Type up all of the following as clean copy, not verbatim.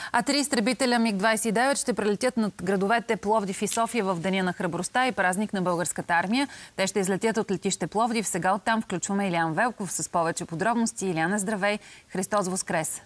А 3 изтребителя МиГ-29 ще прелетят над градовете Пловдив и София в Деня на храбростта и празник на българската армия. Те ще излетят от летище Пловдив. Сега оттам включваме Илян Велков с повече подробности. Иляне, здравей! Христос Воскрес!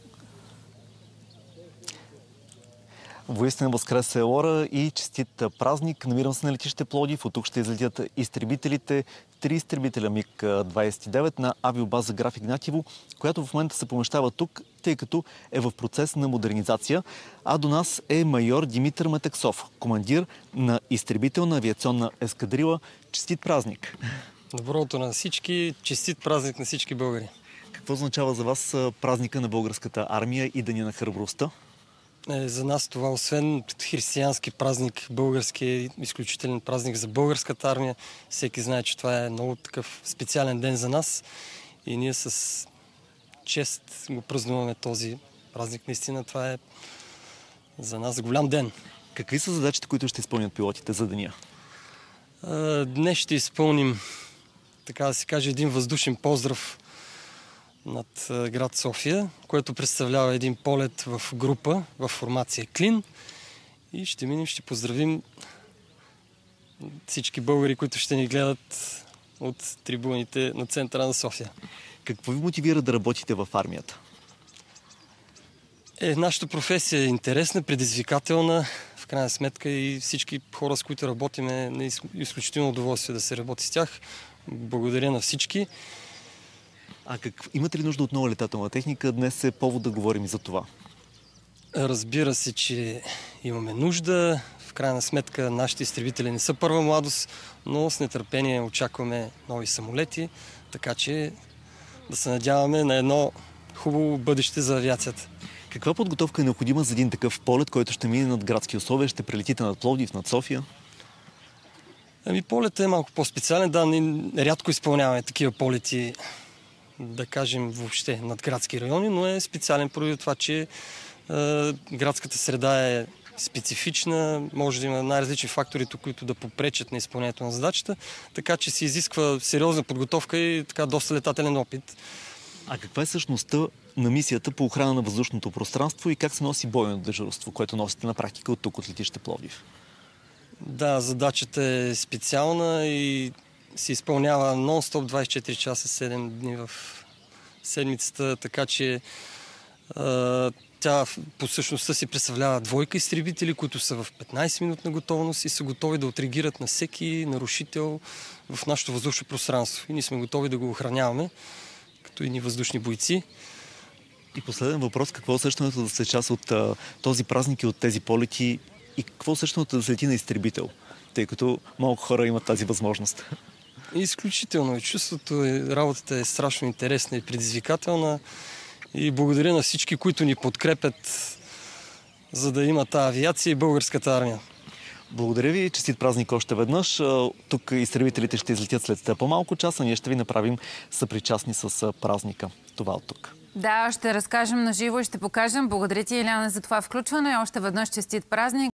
Воистина възкресе, Лора, и честит празник. Намирам се на летище Пловдив. От тук ще излетят изтребителите. 3 изтребителя МиГ-29 на авиобаза Граф Игнатиево, която в момента се помещава тук, тъй като е в процес на модернизация. А до нас е майор Димитър Метаксов, командир на изтребителна авиационна ескадрила. Честит празник! Добро утро на всички! Честит празник на всички българи! Какво означава за вас празника на българската армия и Деня на храбростта? За нас това, освен християнски празник, български е изключителен празник за българската армия. Всеки знае, че това е много такъв специален ден за нас и ние с чест го празнуваме този празник. Наистина това е за нас голям ден. Какви са задачите, които ще изпълнят пилотите за деня? Днес ще изпълним, така да се каже, един въздушен поздрав над град София, което представлява един полет в група, в формация Клин. И ще минем, ще поздравим всички българи, които ще ни гледат от трибуните на центъра на София. Какво ви мотивира да работите в армията? Нашата професия е интересна, предизвикателна. В крайна сметка и всички хора, с които работим, е изключително удоволствие да се работи с тях. Благодаря на всички. Имате ли нужда от нова летателна техника? Днес е повод да говорим и за това. Разбира се, че имаме нужда. В крайна сметка нашите изтребители не са първа младост, но с нетърпение очакваме нови самолети, така че да се надяваме на едно хубаво бъдеще за авиацията. Каква подготовка е необходима за един такъв полет, който ще мине над градски условия? Ще прелетите над Пловдив, над София? Полетът е малко по-специален. Да, рядко изпълняваме такива полети, да кажем въобще над градски райони, но е специален поради това, че градската среда е специфична, може да има най-различни фактори, които да попречат на изпълнението на задачата, така че се изисква сериозна подготовка и така доста летателен опит. А каква е същността на мисията по охрана на въздушното пространство и как се носи бойно дежурство, което носите на практика от тук, от летище Пловдив? Да, задачата е специална и се изпълнява нон-стоп 24 часа, 7 дни в седмицата, така че тя по същността си представлява двойка изтребители, които са в 15-минутна готовност и са готови да отреагират на всеки нарушител в нашето въздушно пространство. И ние сме готови да го охраняваме, като едни въздушни бойци. И последен въпрос, какво е усещането да се част от този празник и от тези полети и какво е усещането да се лети на изтребител, тъй като малко хора имат тази възможност? Изключително е чувството, работата е страшно интересна и предизвикателна и благодаря на всички, които ни подкрепят, за да има тази авиация и българската армия. Благодаря ви, честит празник още веднъж. Тук изтребителите ще излетят след по-малко часа, ние ще ви направим съпричастни с празника. Това от тук. Да, ще разкажем на живо и ще покажем. Благодаря ти, Иляне, за това включване. Още веднъж честит празник.